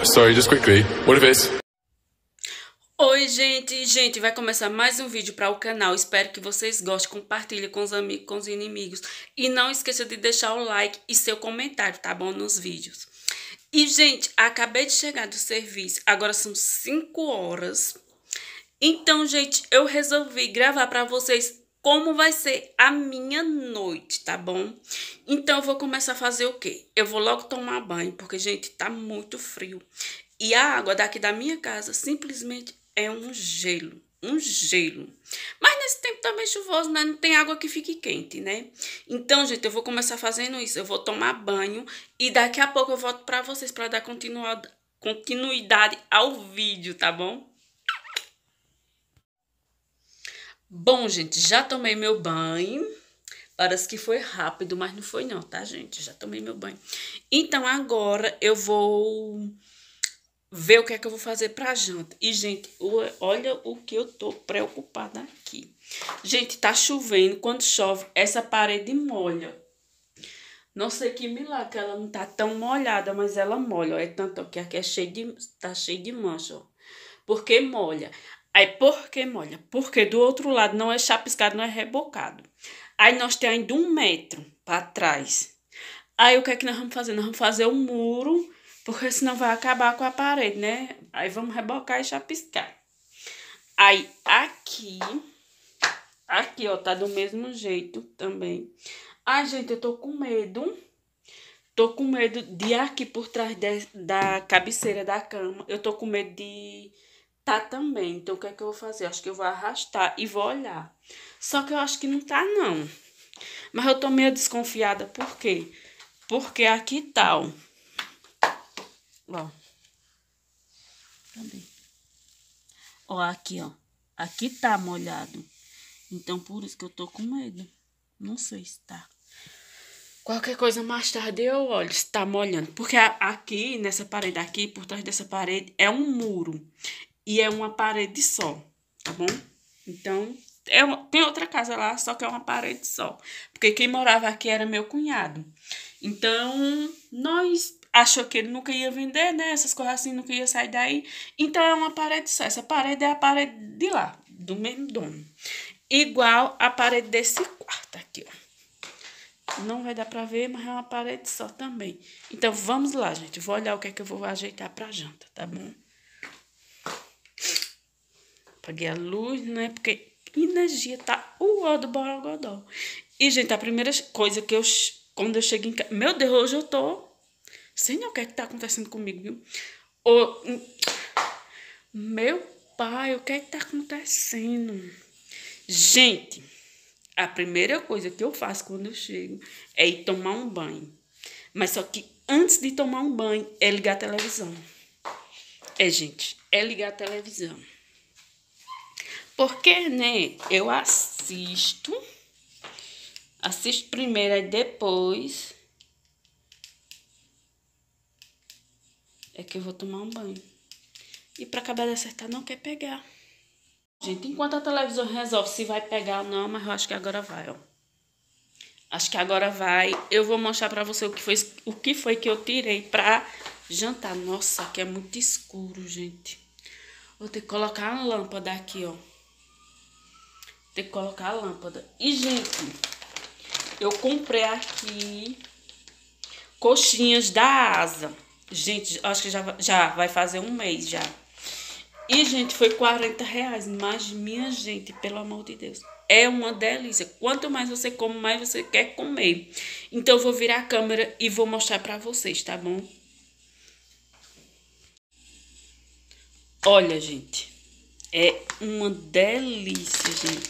What? Sorry, just quickly. What if it's... Oi, gente! Gente, vai começar mais um vídeo para o canal. Espero que vocês gostem. Compartilhe com os amigos, com os inimigos. E não esqueça de deixar o like e seu comentário, tá bom? Nos vídeos. E, gente, acabei de chegar do serviço. Agora são 5 horas. Então, gente, eu resolvi gravar para vocês como vai ser a minha noite, tá bom? Então, eu vou começar a fazer o quê? Eu vou logo tomar banho, porque, gente, tá muito frio. E a água daqui da minha casa simplesmente é um gelo. Um gelo. Mas nesse tempo também chuvoso, né? Não tem água que fique quente, né? Então, gente, eu vou começar fazendo isso. Eu vou tomar banho e daqui a pouco eu volto pra vocês pra dar continuidade ao vídeo, tá bom? Bom, gente, já tomei meu banho. Parece que foi rápido, mas não foi não, tá, gente? Já tomei meu banho. Então, agora eu vou ver o que é que eu vou fazer pra janta. E, gente, olha o que eu tô preocupada aqui. Gente, tá chovendo. Quando chove, essa parede molha. Não sei que milagre que ela não tá tão molhada, mas ela molha. É tanto que aqui é tá cheio de mancha, ó. Porque molha. Aí, por que molha? Porque do outro lado não é chapiscado, não é rebocado. Aí, nós temos ainda 1 metro pra trás. Aí, o que é que nós vamos fazer? Nós vamos fazer um muro, porque senão vai acabar com a parede, né? Aí, vamos rebocar e chapiscar. Aí, aqui, ó, tá do mesmo jeito também. Ai, gente, eu tô com medo. Tô com medo de aqui por trás da cabeceira da cama. Eu tô com medo de tá também. Então, o que é que eu vou fazer? Acho que eu vou arrastar e vou olhar. Só que eu acho que não tá, não. Mas eu tô meio desconfiada. Por quê? Porque aqui tá, ó. Ó. Cadê? Ó, aqui, ó. Aqui tá molhado. Então, por isso que eu tô com medo. Não sei se tá. Qualquer coisa mais tarde eu olho se tá molhando. Porque aqui, nessa parede aqui, por trás dessa parede, é um muro. E é uma parede só, tá bom? Então, tem outra casa lá, só que é uma parede só. Porque quem morava aqui era meu cunhado. Então, nós achou que ele nunca ia vender, né? Essas coisas assim, nunca ia sair daí. Então, é uma parede só. Essa parede é a parede de lá, do mesmo dono. Igual a parede desse quarto aqui, ó. Não vai dar pra ver, mas é uma parede só também. Então, vamos lá, gente. Vou olhar o que é que eu vou ajeitar pra janta, tá bom? Apaguei a luz, né? Porque energia tá o ó do borogodó. E, gente, a primeira coisa que quando eu chego em casa... Meu Deus, hoje eu tô... Sei nem o que é que tá acontecendo comigo, viu? Meu pai, o que é que tá acontecendo? Gente, a primeira coisa que eu faço quando eu chego é ir tomar um banho. Mas só que antes de tomar um banho é ligar a televisão. Gente, é ligar a televisão. Porque, né, eu assisto primeiro e depois é que eu vou tomar um banho. E pra acabar de acertar, não quer pegar. Gente, enquanto a televisão resolve se vai pegar ou não, mas eu acho que agora vai, ó. Acho que agora vai. Eu vou mostrar pra você o que foi que eu tirei pra jantar. Nossa, aqui é muito escuro, gente. Vou ter que colocar a lâmpada aqui, ó. Tem que colocar a lâmpada. E, gente, eu comprei aqui coxinhas da Asa. Gente, acho que já vai fazer 1 mês já. E, gente, foi R$40. Mas, minha gente, pelo amor de Deus, é uma delícia. Quanto mais você come, mais você quer comer. Então, eu vou virar a câmera e vou mostrar pra vocês, tá bom? Olha, gente. É uma delícia, gente.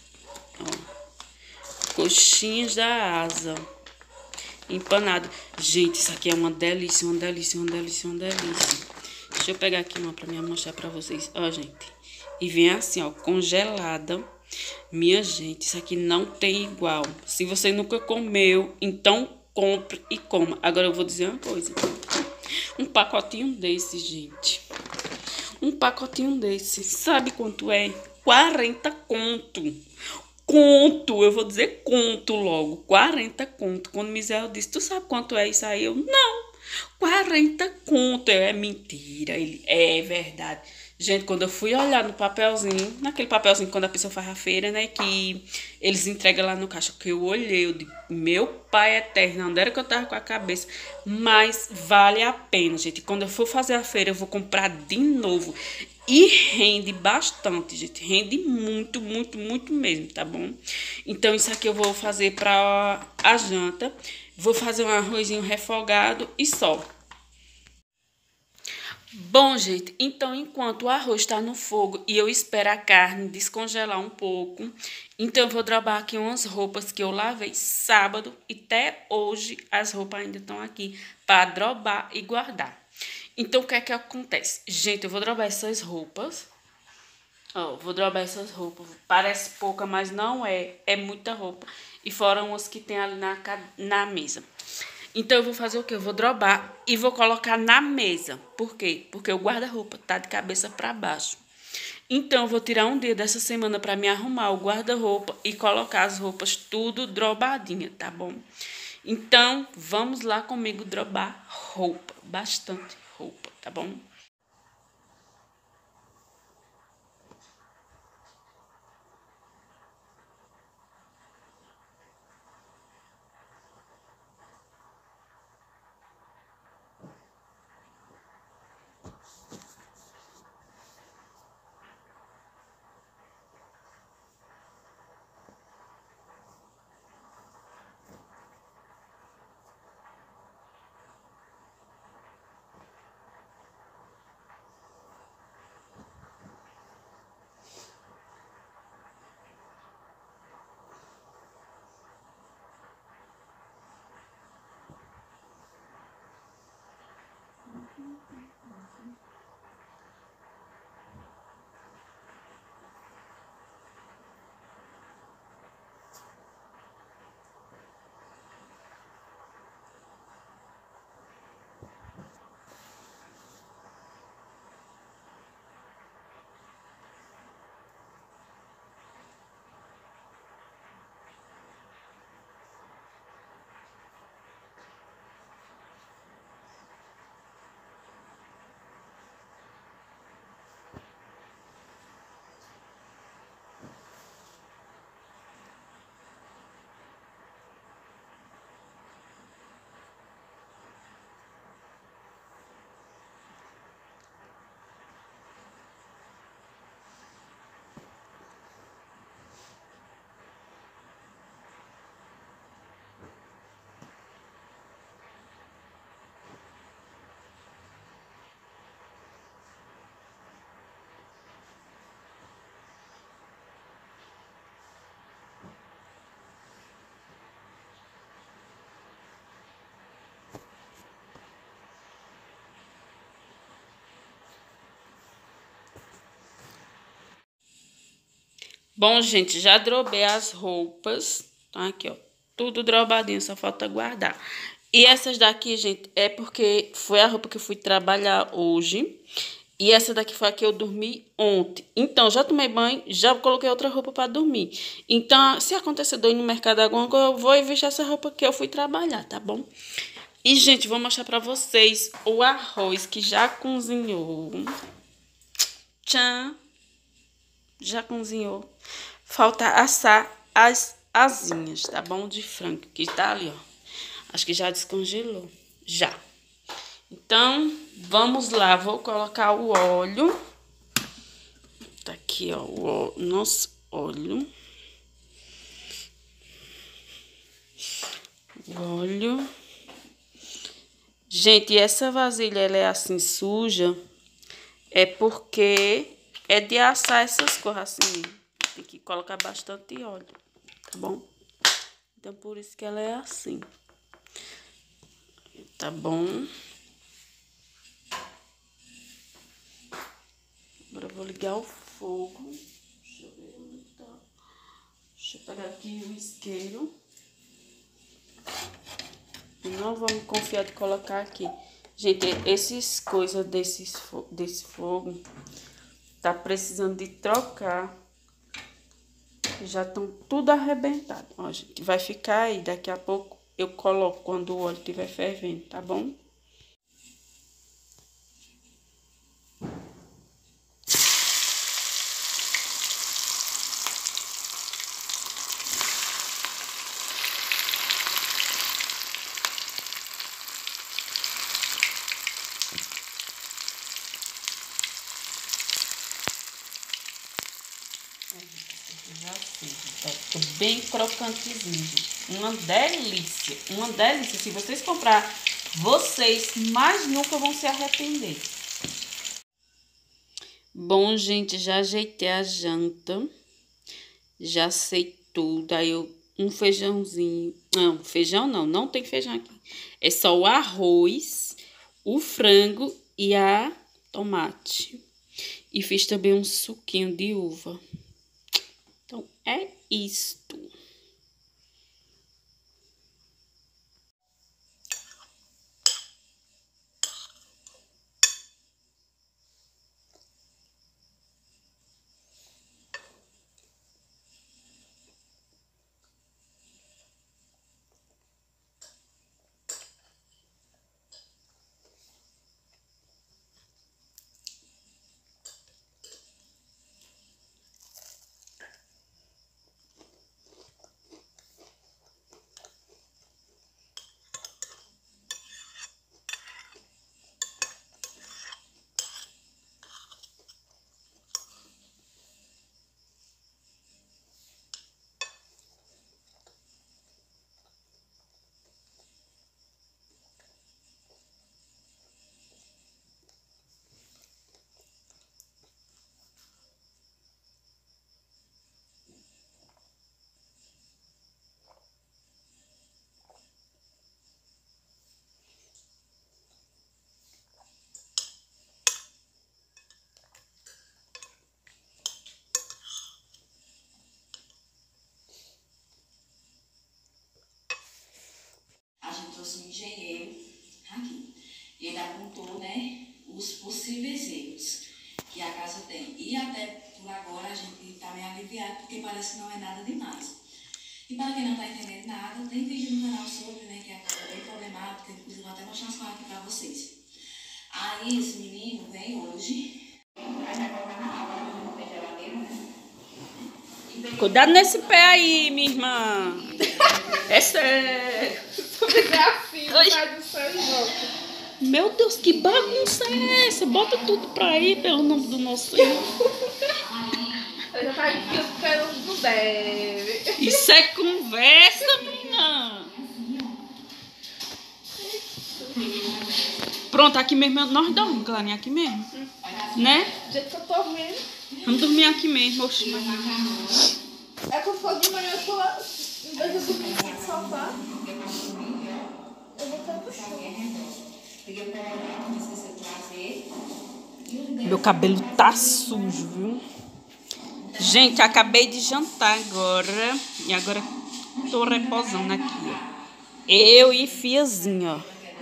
Ó. Coxinhas da Asa. Empanado. Gente, isso aqui é uma delícia, uma delícia, uma delícia, uma delícia. Deixa eu pegar aqui uma pra mim mostrar pra vocês. Ó, gente. E vem assim, ó, congelada. Minha gente, isso aqui não tem igual. Se você nunca comeu, então compre e coma. Agora eu vou dizer uma coisa. Um pacotinho desse, gente. Um pacotinho desse, sabe quanto é? 40 conto. Conto, eu vou dizer conto logo. 40 conto. Quando Misael disse, tu sabe quanto é isso aí? Eu, não. 40 conto. É mentira. Ele é verdade. Gente, quando eu fui olhar no papelzinho, naquele papelzinho quando a pessoa faz a feira, né, que eles entregam lá no caixa, que eu olhei, eu digo, meu pai eterno, onde era que eu tava com a cabeça? Mas vale a pena, gente. Quando eu for fazer a feira, eu vou comprar de novo. E rende bastante, gente. Rende muito, muito, muito mesmo, tá bom? Então, isso aqui eu vou fazer pra a janta. Vou fazer um arrozinho refogado e só. Bom, gente, então enquanto o arroz está no fogo e eu espero a carne descongelar um pouco, então eu vou drobar aqui umas roupas que eu lavei sábado e até hoje as roupas ainda estão aqui para drobar e guardar. Então o que é que acontece? Gente, eu vou drobar essas roupas. Ó, vou drobar essas roupas. Parece pouca, mas não é. É muita roupa. E fora umas que tem ali na mesa. Então, eu vou fazer o quê? Eu vou drobar e vou colocar na mesa. Por quê? Porque o guarda-roupa tá de cabeça para baixo. Então, eu vou tirar um dia dessa semana para me arrumar o guarda-roupa e colocar as roupas tudo drobadinha, tá bom? Então, vamos lá comigo drobar roupa. Bastante roupa, tá bom? Bom, gente, já drobei as roupas. Tá aqui, ó. Tudo drobadinho, só falta guardar. E essas daqui, gente, é porque foi a roupa que eu fui trabalhar hoje. E essa daqui foi a que eu dormi ontem. Então, já tomei banho, já coloquei outra roupa para dormir. Então, se acontecer de eu ir no mercado alguma coisa, eu vou e vestir essa roupa que eu fui trabalhar, tá bom? E, gente, vou mostrar para vocês o arroz que já cozinhou. Tchan! Já cozinhou. Falta assar as asinhas, tá bom? De frango, que tá ali, ó. Acho que já descongelou. Já. Então, vamos lá. Vou colocar o óleo. Tá aqui, ó, o nosso óleo. O óleo. Gente, essa vasilha, ela é assim suja. É porque é de assar essas coisas assim. Tem que colocar bastante óleo, tá bom? Então, por isso que ela é assim. Tá bom? Agora eu vou ligar o fogo. Deixa eu ver onde tá. Deixa eu pegar aqui o isqueiro. Não vamos confiar de colocar aqui. Gente, esses coisas desse fogo tá precisando de trocar. Já estão tudo arrebentado. Ó, gente, vai ficar aí. Daqui a pouco eu coloco quando o óleo estiver fervendo, tá bom? Tá, ficou bem crocantezinho, gente. Uma delícia. Uma delícia. Se vocês comprar, vocês mais nunca vão se arrepender. Bom, gente, já ajeitei a janta. Já sei tudo. Aí eu um feijãozinho. Não, feijão não tem feijão aqui. É só o arroz, o frango e a tomate. E fiz também um suquinho de uva. Então, é isto. A gente trouxe um engenheiro aqui. E ele apontou, né, os possíveis erros que a casa tem. E até por agora a gente está meio aliviado, porque parece que não é nada demais. E para quem não está entendendo nada, tem vídeo no canal sobre, né, que a casa é bem problemática. Inclusive, vou até mostrar as coisas aqui para vocês. Aí esse menino vem hoje. Aí vai colocar na água, não tem geladeira, né? Cuidado nesse pé aí, minha irmã. É sério. Meu Deus, que bagunça é essa? Bota tudo pra ir, pelo nome do nosso Senhor. Eu já tava aqui esperando, não deve. Isso é conversa, menina. Pronto, aqui mesmo nós dormimos, Clarinha, aqui mesmo. Né? Do jeito que eu tô vendo. Vamos dormir aqui mesmo, oxe. É que eu for de manhã, eu tô lá. Em vez de eu subir no sofá, eu vou estar no chão. Meu cabelo tá sujo, viu? Gente, acabei de jantar agora. E agora tô reposando aqui, ó. Eu e Fiazinha, ó.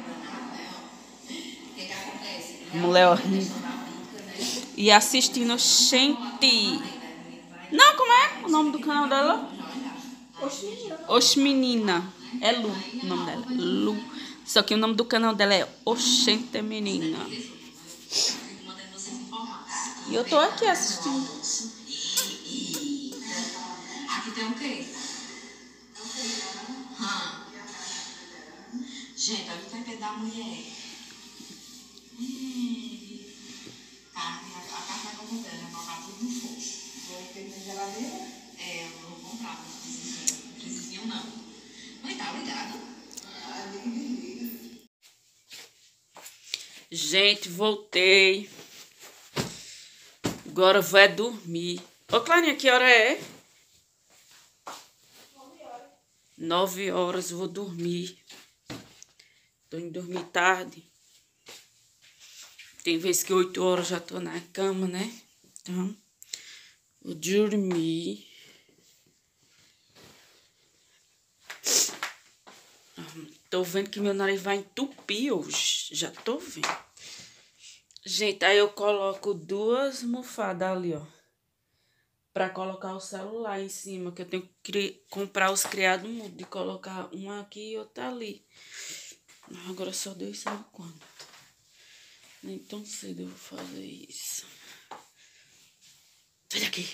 Mulher horrível. E assistindo, gente. Não, como é o nome do canal dela? Oxe Menina. É Lu o nome dela. Lu. Só que o nome do canal dela é Oxente Menina. E eu tô aqui assistindo. Aqui tem o quê? Gente, olha o tempero da mulher. A carne vai comprando, vai colocar tudo no fogo. Vou ter na geladeira? É, eu vou comprar, mas precisinho não. Mãe, tá ligado? Gente, voltei. Agora vai dormir. Ô, Clarinha, que hora é? 9 horas, vou dormir. Tô indo dormir tarde. Tem vezes que 8 horas já tô na cama, né? Então, vou dormir. Tô vendo que meu nariz vai entupir hoje. Já tô vendo. Gente, aí eu coloco 2 almofadas ali, ó. Pra colocar o celular em cima. Que eu tenho que comprar os criados mudos. De colocar um aqui e outro ali. Agora só Deus sabe quando. Nem tão cedo eu vou fazer isso. Sai daqui.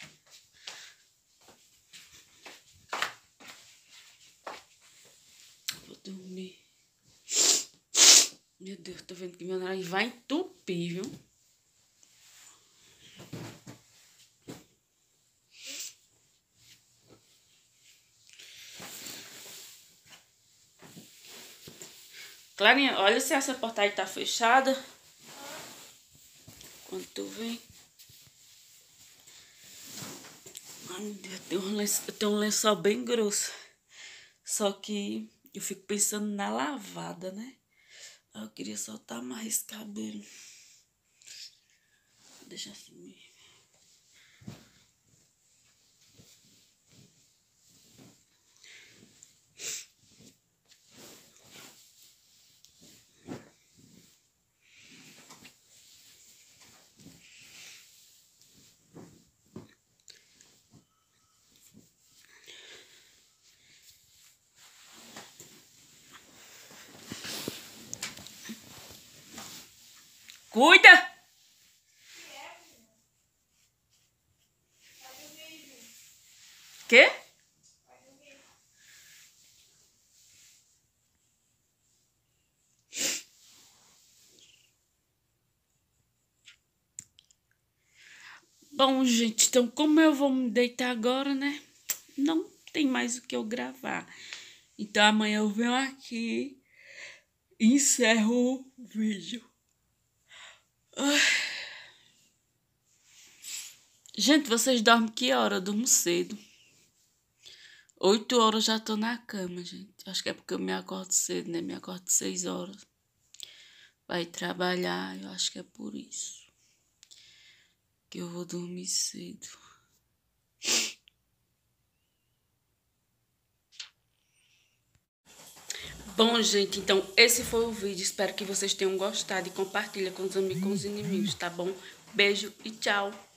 Vou dormir. Meu Deus, tô vendo que meu nariz vai entupir, viu? Clarinha, olha se essa portaria tá fechada. Quando tu vem. Ai, meu Deus, eu tenho um lençol bem grosso. Só que eu fico pensando na lavada, né? Eu queria soltar mais esse cabelo. Deixa assim mesmo. Cuida! Quê? Bom, gente, então como eu vou me deitar agora, né? Não tem mais o que eu gravar. Então amanhã eu venho aqui e encerro o vídeo. Ai. Gente, vocês dormem que hora? Eu durmo cedo. 8 horas já tô na cama, gente. Acho que é porque eu me acordo cedo, né? Me acordo 6 horas. Vai trabalhar, eu acho que é por isso que eu vou dormir cedo. Bom, gente, então esse foi o vídeo. Espero que vocês tenham gostado e compartilha com os amigos, com os inimigos, tá bom? Beijo e tchau!